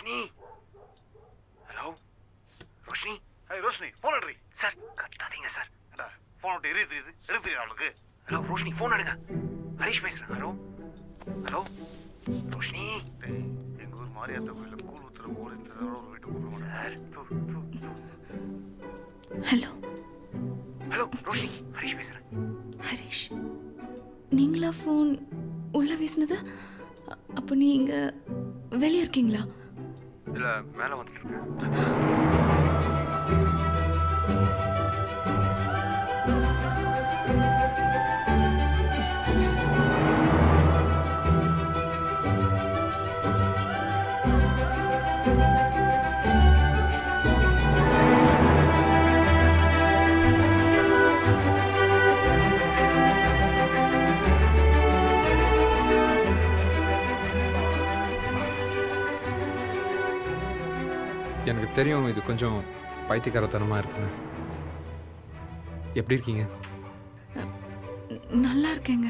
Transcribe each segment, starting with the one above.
Roshini. Hello Roshini. Hi Roshini, phone எடுறி. Sir கட்டாதீங்க sir. அடா ஃபோன் விட்டு எரியுது, எடுத்துறியா அவளுக்கு? ஹலோ ரோஷினி, ஃபோன் எடுங்க. ஹரிஷ் பேசுறேன். Hello hello Roshini. எங்க ஊர் மாரியாத்தா கோயில கூழ் ஊத்துற ஊர் இந்த தடவை ஒரு வீட்டுக்கு கூப்பிடுவோம் sir. Hello hello Roshini, Harish பேசுறேன். ஹரிஷ், நீங்களா ஃபோன் உள்ள வீசினது? அப்போ நீங்க வெளியே இருக்கீங்களா? இல்ல மேல வந்துட்டு இருக்கேன். எனக்கு தெரியும் இது கொஞ்சம் பைத்தியக்காரத்தனமாக இருக்குன்னு. எப்படி இருக்கீங்க? நல்லா இருக்கேங்க.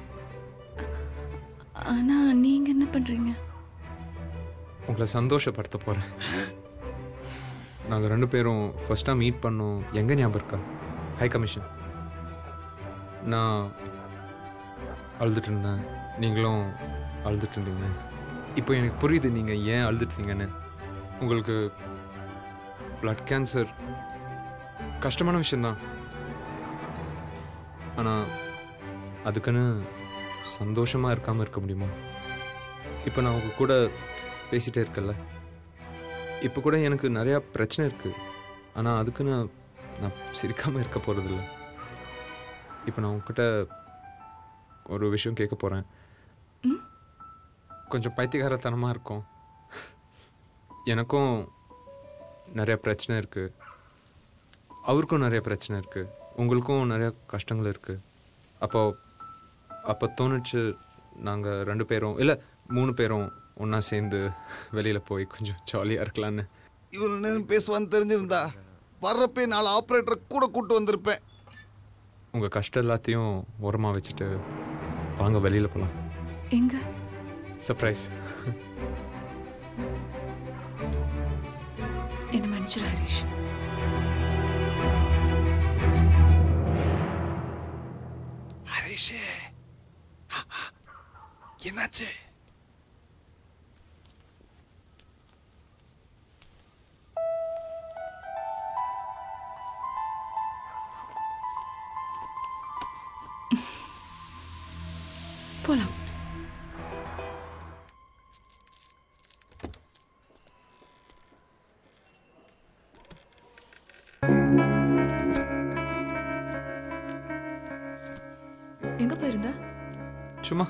ஆனா நீங்க என்ன பண்றீங்க? உங்களை சந்தோஷப்படுத்த போகிறேன். நாங்கள் 2 பேரும் ஃபர்ஸ்ட்டாக மீட் பண்ணோம். எங்கே ஞாபகம் இருக்கா? High commission. நான் அழுதுட்டு இருந்தேன், நீங்களும் அழுதுட்டு இருந்தீங்க. இப்போ எனக்கு புரியுது நீங்கள் ஏன் அழுதுட்டீங்கன்னு. உங்களுக்கு பிளட் கேன்சர் கஷ்டமான விஷயந்தான். ஆனால் அதுக்குன்னு சந்தோஷமாக இருக்காமல் இருக்க முடியுமா? இப்போ நான் உங்கள் கூட பேசிகிட்டே இருக்கல, இப்போ கூட எனக்கு நிறையா பிரச்சனை இருக்குது. ஆனால் அதுக்குன்னு நான் சிரிக்காமல் இருக்க போகிறதில்ல. இப்போ நான் உங்ககிட்ட ஒரு விஷயம் கேட்க போகிறேன். கொஞ்சம் பைத்தியகாரத்தனமாக இருக்கும். எனக்கும் நிறைய பிரச்சனை இருக்குது, அவருக்கும் நிறைய பிரச்சனை இருக்குது, உங்களுக்கும் நிறைய கஷ்டங்கள் இருக்குது. அப்போ தோணுச்சு நாங்கள் 2 பேரும் இல்லை 3 பேரும் ஒன்றா சேர்ந்து வெளியில் போய் கொஞ்சம் ஜாலியாக இருக்கலான்னு. இவ்வளோ நேரம் பேசுவான்னு தெரிஞ்சிருந்தா வர்றப்பே 4 ஆப்ரேட்டரை கூட கூப்பிட்டு வந்திருப்பேன். உங்கள் கஷ்டம் எல்லாத்தையும் ஓரமாக வச்சுட்டு வாங்க வெளியில் போகலாம். எங்க? சர்ப்ரைஸ். என்ன மன்னிச்சிரு ஹரிஷ். ஹரிஷ் என்னாச்சு? போலாம். எங்க போயிருந்தா? சும்மா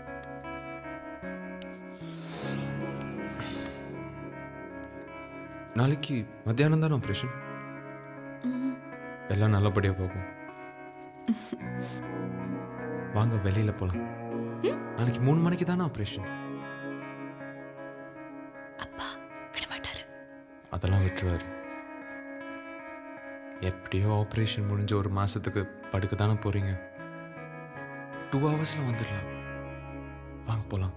நாளைக்கு மத்தியானம் தானே ஆப்ரேஷன். எல்லாம் நல்லபடியாக போகும். வாங்க வெளியில் போகலாம். நாளைக்கு 3 மணிக்கு தானே ஆப்ரேஷன். அப்பா விட மாட்டாரு. அதெல்லாம் விட்டுருவாரு. எப்படியோ ஆப்ரேஷன் முடிஞ்ச 1 மாதத்துக்கு படுக்க தானே போகிறீங்க. 2 ஹவர்ஸில் வந்துடலாம். வாங்க போகலாம்.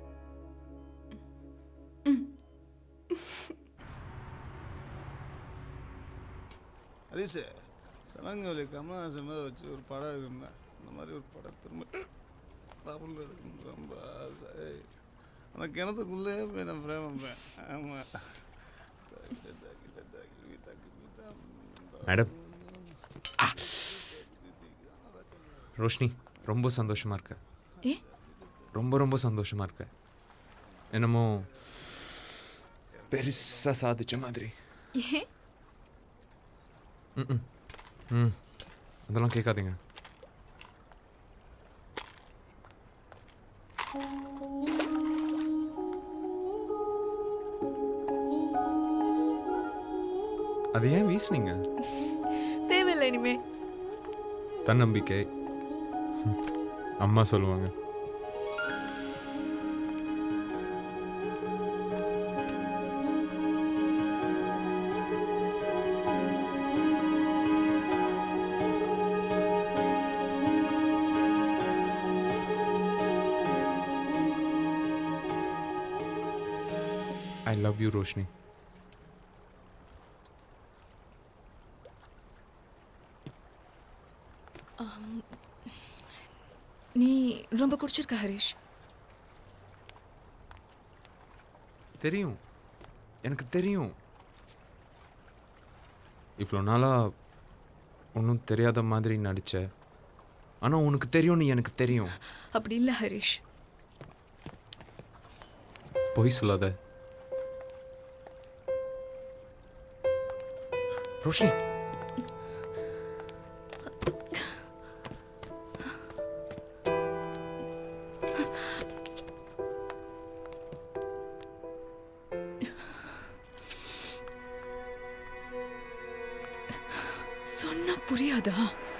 ஹரிஷ், சலங்கவலி கமலஹாசன் மேலே வச்சு ஒரு படம் எடுக்கணும். இந்த மாதிரி ஒரு படம் திரும்ப தமிழில் எடுக்கணும் ரொம்ப ஆசை. ஆனால் கிணத்துக்குள்ளே போய் நான் பிரேம வைப்பேன். ஆமாம் மேடம். ரோஷினி, ரொம்ப சந்தோஷமாக இருக்க. ரொம்ப ரொம்ப சந்தோஷமாக இருக்க. என்னமோ பெருசாக சாதிச்ச மாதிரி. அதெல்லாம் கேட்காதீங்க. அது ஏன் வீசுனீங்க? தேவையில்லை இனிமே. தன்னம்பிக்கை அம்மா சொல்லுவாங்க. I love you Roshini. நீ ரொம்ப குடிச்சிருக்க ஹரிஷ். தெரியும், எனக்கு தெரியும். இவ்வளோ நாளாக ஒன்றும் தெரியாத மாதிரி நடிச்ச. ஆனால் உனக்கு தெரியும்னு எனக்கு தெரியும். அப்படி இல்லை ஹரிஷ். பொய் சொல்லாத ரோஷினி. சொன்னா புரியாதா?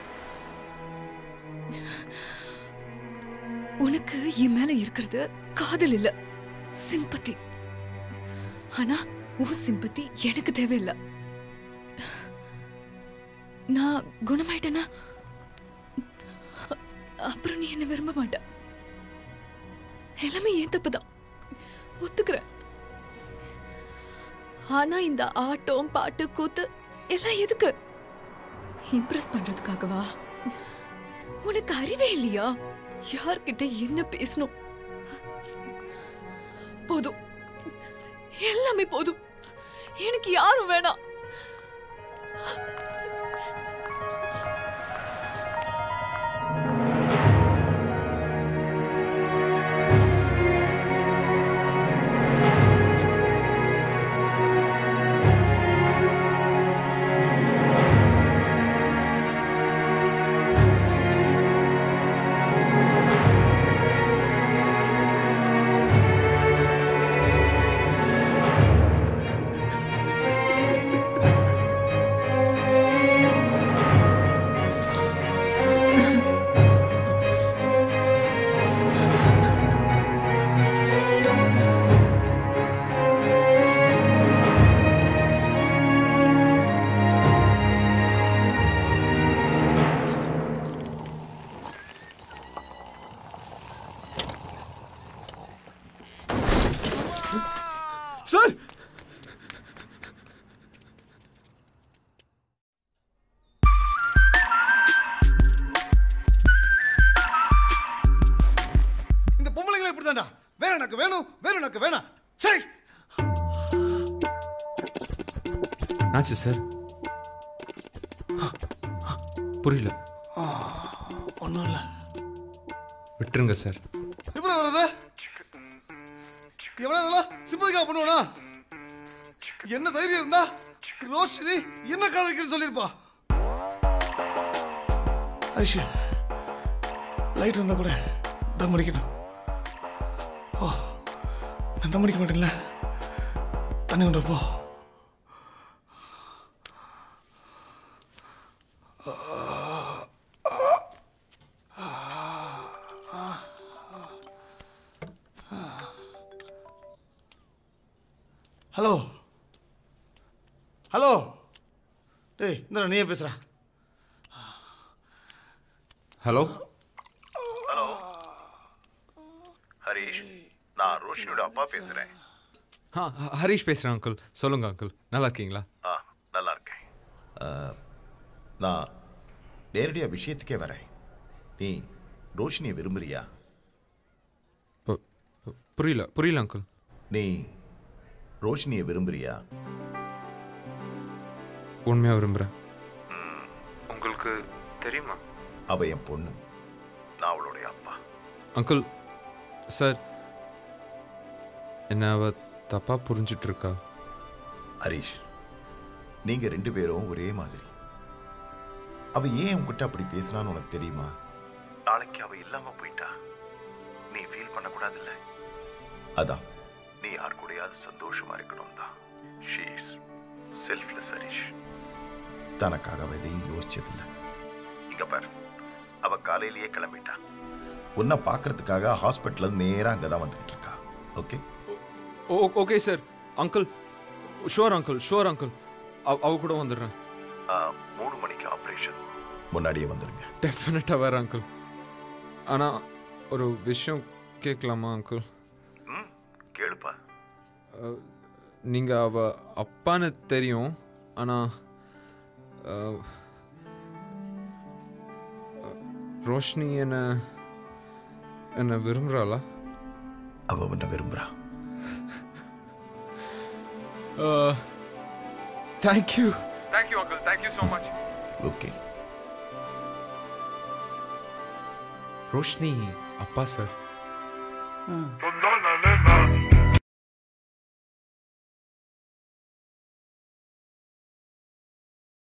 உனக்கு என் மேல இருக்கிறது காதல் இல்ல, சிம்பத்தி. ஆனா உன் சிம்பத்தி எனக்கு தேவையில்லை. நான் குணமாயிட்டேனா அப்புறம் நீ என்ன விரும்ப மாட்ட. எல்லாமே ஏன் தப்புதான், ஒத்துக்கிறேன். ஆனா இந்த ஆட்டம் பாட்டு கூத்து எல்லாம் எதுக்கு? இம்ப்ரெஸ் பண்றதுக்காகவா? உனக்கு அறிவே இல்லையா? யார்கிட்ட என்ன பேசணும்? போதும், எல்லாமே போதும். எனக்கு யாரும் வேணாம். ஆச்சு சார், புரியல. ஒன்றும் இல்லை, விட்டுருங்க சார். எப்படி வர்றது? எவ்வளோ சிம்பதிக்காக பண்ணுவானா? என்ன தைரியம் இருந்தா ரோஷினி என்ன காதலிக்குன்னு சொல்லியிருப்பா. ஹரிஷ், லைட் இருந்தா கூட தம் அடிக்கணும். ஓ, நான் தம் அடிக்க மாட்டேன்ல. தண்ணி கொண்டு போ. ஹலோ ஹலோ, டேய் இந்த நீயே பேசுற. ஹலோ ஹலோ ஹரிஷ், நான் ரோஷினியோட அப்பா பேசுகிறேன். ஹரிஷ் பேசுகிறேன் அங்கிள். சொல்லுங்கள் அங்கிள், நல்லா இருக்கீங்களா? நல்லா இருக்கேன். நான் நேரடியாக விஷயத்துக்கே வரேன். நீ ரோஷினியை விரும்புறியா? புரியல அங்கிள். நீ ரோஷினியை விரும்புறியா? உண்மையாக விரும்புகிறேன். உங்களுக்கு தெரியுமா? அவ என் பொண்ணு, நான் அவளுடைய அப்பா. அங்கிள் சார், என்ன அவ தப்பா புரிஞ்சிட்டு இருக்கா? ஹரிஷ், நீங்க ரெண்டு பேரும் ஒரே மாதிரி. அவ ஏன் உங்ககிட்ட அப்படி பேசினான்னு உனக்கு தெரியுமா? நாளைக்கு அவ இல்லாம போயிட்டா நீ ஃபீல் பண்ணக்கூடாதுல்ல. அதான் நீ யார் கூடயாவது சந்தோஷமா இருக்கணும் தான். She is selfless Harish. தனக்காக அவ எதையும் யோசிச்சதில்லை. இங்க பாரு, அவ காலையிலேயே கிளம்பிட்டா. உன்னை பார்க்கறதுக்காக ஹாஸ்பிட்டல் நேராக அங்கே தான் வந்துக்கிட்டு இருக்கா. Okay okay sir. Uncle sure uncle, sure uncle. அவ கூட வந்துடுறேன். 3 மணிக்கு ஆப்ரேஷன். முன்னாடியே வந்துடுங்க. டெஃபினட்டாக வேறு அங்கிள். ஆனால் ஒரு விஷயம் கேட்கலாமா அங்கிள்? கேளுப்பா. நீங்கள் அவ அப்பான்னு தெரியும். ஆனால் ரோஷினி என்ன விரும்புகிறாளா? அவ உன்னை விரும்புகிறா. Thank you uncle, thank you so much. Okay. Roshini அப்பா சார். ஆ தந்தால்